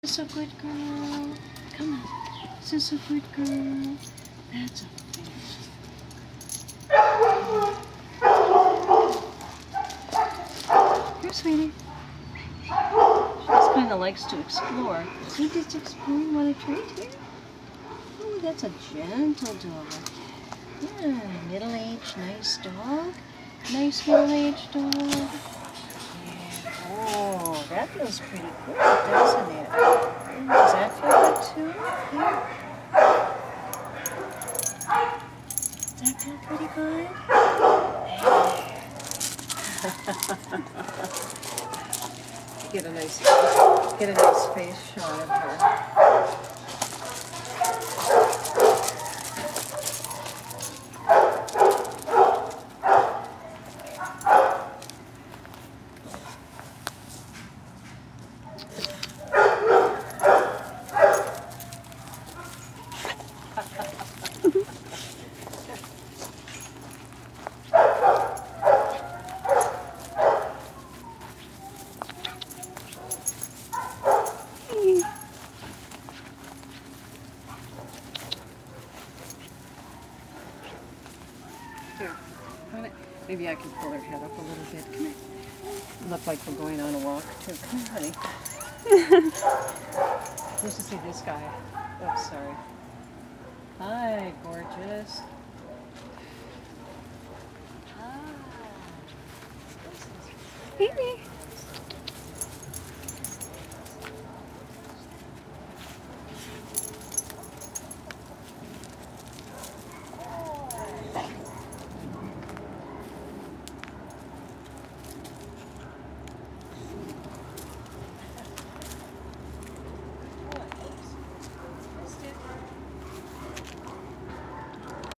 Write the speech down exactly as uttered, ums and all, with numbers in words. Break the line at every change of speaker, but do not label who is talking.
this a good girl? Come on. Is this a good girl? That's a fish. Here, sweetie. She just kind of likes to explore. See, just exploring while I trade here. Oh, that's a gentle dog. Yeah, middle-aged, nice dog. Nice middle-aged dog. Yeah. Oh, that feels pretty good, doesn't it? Does that feel good too? Here. Does that feel pretty good? Get a nice, get a nice face shot of her. Here, maybe I can pull her head up a little bit. Come here. Look like we're going on a walk too. Come here, honey. Just to see this guy. Oops, sorry. Hi, gorgeous.
Baby.